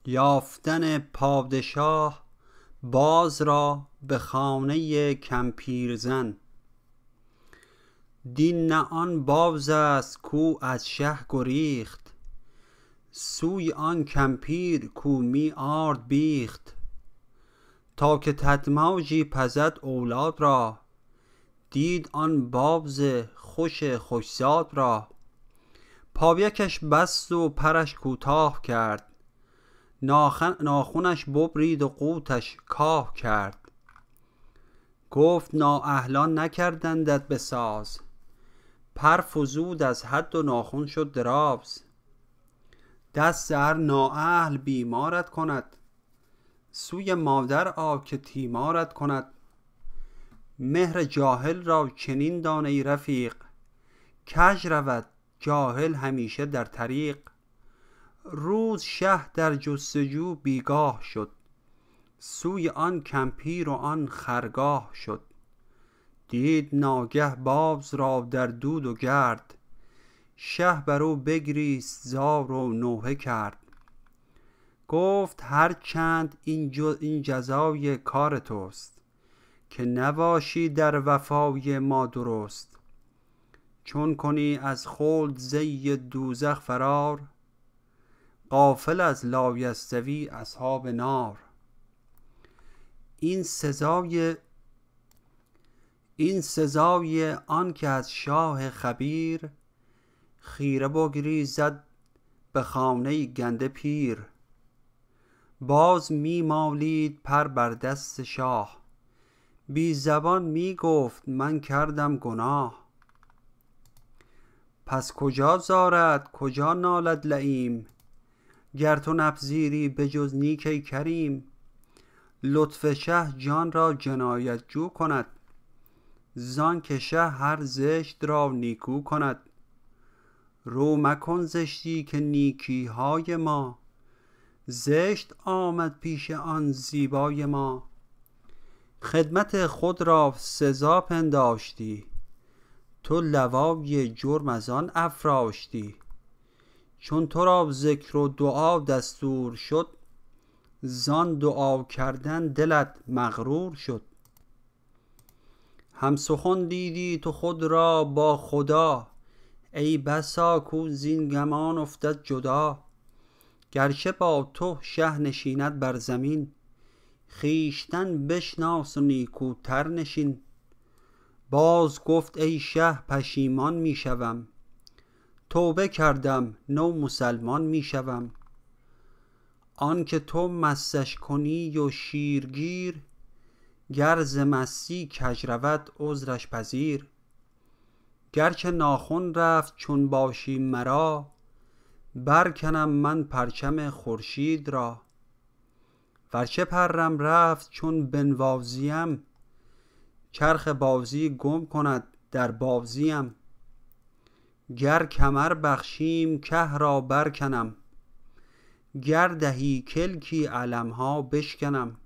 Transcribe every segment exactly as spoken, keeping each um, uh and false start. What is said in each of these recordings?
یافتن پادشاه باز را به خانه کمپیرزن. دین نه آن باز است کو از شه گریخت، سوی آن کمپیر کو می آرد بیخت. تا که تدماجی پزد اولاد را، دید آن باز خوش خوشزاد را. پاویکش بست و پرش کوتاه کرد، ناخنش ببرید و قوتش کاه کرد. گفت نااهلان نکردندت به ساز، پر فزود از حد و ناخن شد دراز. دست هر نااهل بیمارت کند، سوی مادر آ که تیمارت کند. مهر جاهل را چنین دان ای رفیق، کژ رود جاهل همیشه در طریق. روز شه در جستجو بیگاه شد، سوی آن کمپیر و آن خرگاه شد. دید ناگه باز را در دود و گرد، شه بر او بگریست زار و نوحه کرد. گفت هر چند این جزای کار توست، که نباشی در وفای ما درست. چون کنی از خلد زی دوزخ فرار، غافل از لایستوی اصحاب نار. این سزای این سزای آن که از شاه خبیر، خیره بگریزد به خانه گنده پیر. باز می مالید پر بر دست شاه، بی زبان می گفت من کردم گناه. پس کجا زارد کجا نالد لییم، گر تو نپذیری به جز نیک ای کریم. لطف شه جان را جنایت جو کند، زان که شه هر زشت را نیکو کند. رو مکن زشتی که نیکی های ما، زشت آمد پیش آن زیبای ما. خدمت خود را سزا پنداشتی، تو لوای جرم از آن افراشتی. چون تو را ذکر و دعا دستور شد، زان دعا کردن دلت مغرور شد. هم سخن دیدی تو خود را با خدا، ای بسا کو زین گمان افتد جدا. گرچه با تو شه نشیند بر زمین، خویشتن بشناس و نیکوتر نشین. باز گفت ای شه پشیمان می شوم، توبه کردم نو مسلمان می شوم. آن که تو مستش کنی و شیرگیر، گر ز مستی کژ رود عذرش پذیر. گرچه ناخن رفت چون باشی مرا، برکنم من پرچم خورشید را. ورچه پرم رفت چون بنوازیم، چرخ بازی گم کند در بازیم. گر کمر بخشیم که را برکنم، گر دهی کلکی علمها بشکنم.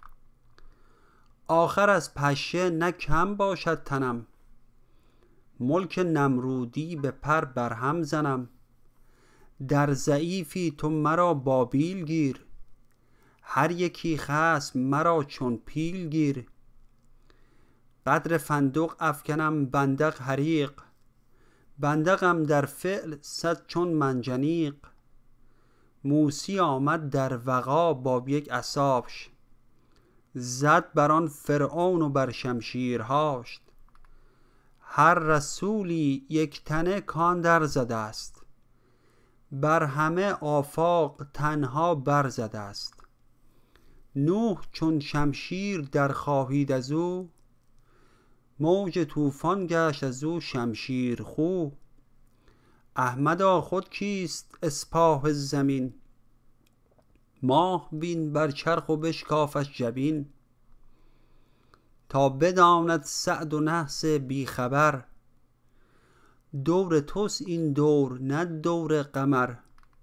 آخر از پشه نه کم باشد تنم، ملک نمرودی به پر برهم زنم. در ضعیفی تو مرا بابیل گیر، هر یکی خصم مرا چون پیل گیر. قدر فندق افکنم بندق حریق، بندقم در فعل صد چون منجنیق. موسی آمد در وغا با یک عصاش، زد بر آن فرعون و بر شمشیرهاش. هر رسولی یک تنه کان در زده است، بر همه آفاق تنها بر زده است. نوح چون شمشیر در خواهید از او، موج طوفان گشت از او شمشیر خو. احمدا خود کیست اسپاه زمین، ماه بین بر چرخ و بشکافش جبین. تا بداند سعد و نحس بی خبر، دور توست این دور نه دور قمر.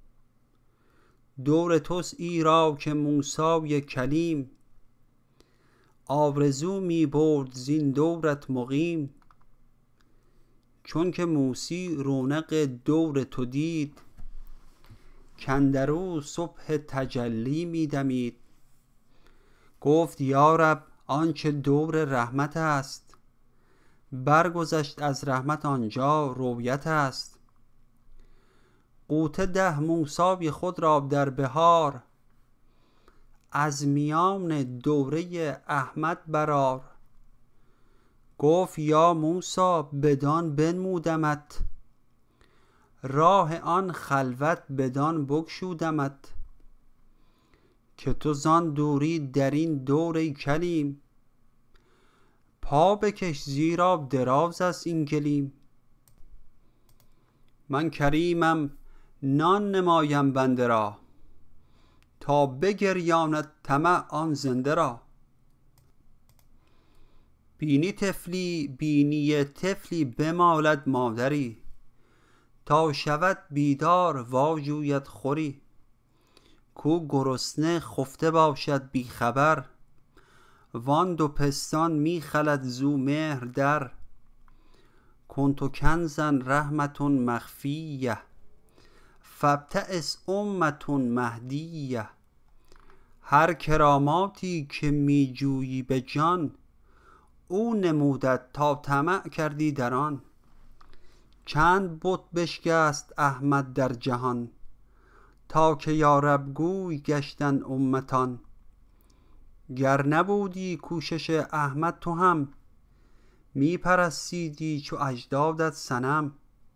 دور توست ایرا که موسی کلیم، آرزو می برد زین دورت مقیم. چون که موسی رونق دور تو دید، کاندرو صبح تجلی می دمید. گفت یا رب آنچه دور رحمت است، برگذشت از رحمت آنجا رویت است. غوطه ده موسی خود را در بهار، از میان دوره احمد برآر. گفت یا موسی بدان بنمودمت، راه آن خلوت بدان بگشودمت. که تو زان دوری در این دور ای کلیم، پا بکش زیرا دراز است این گلیم. من کریمم نان نمایم بنده را، تا بگریاند طمع آن زنده را. بینی طفلی بینی طفلی بمالد مادری، تا شود بیدار واجوید خوری. کو گرسنه خفته باشد بی خبر، وان دو پستان می خلد زو مهر در. کنت کنزا رحمة مخفیه، فابتئس امة مهدیه. هر کراماتی که می جویی به جان، او نمودت تا طمع کردی در آن. چند بت بشکست احمد در جهان، تا که یا رب گوی گشتند امتان. گر نبودی کوشش احمد تو هم، می پرستیدی چو اجدادت صنم.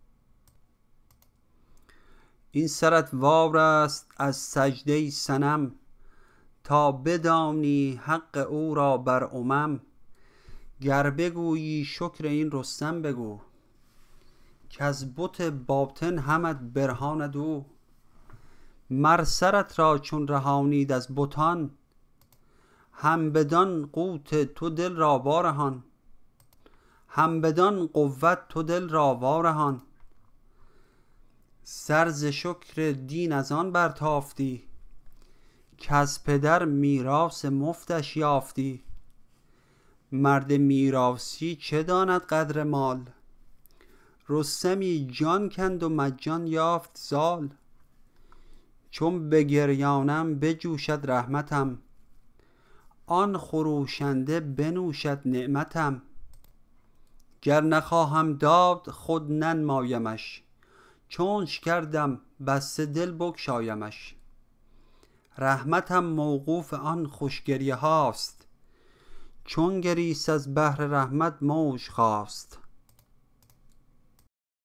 این سرت وار است از سجده صنم، تا بدانی حق او را بر امم. گر بگویی شکر این رستم بگو، کز بت باطن همت برهاند او. مر سرت را چون رهانید از بتان، هم بدان قوت تو دل را وارهان. هم بدان قوت تو دل را وارهان. سر ز شکر دین از آن برتافتی، کز پدر میراث مفتش یافتی. مرد میراثی چه داند قدر مال، رستمی جان کند و مجان یافت زال. چون بگریانم بجوشد رحمتم، آن خروشنده بنوشد نعمتم. گر نخواهم داد خود ننمایمش، چونش کردم بسته دل بگشایمش. رحمتم موقوف آن خوشگریه هاست، چون گریست از بحر رحمت موج خاست.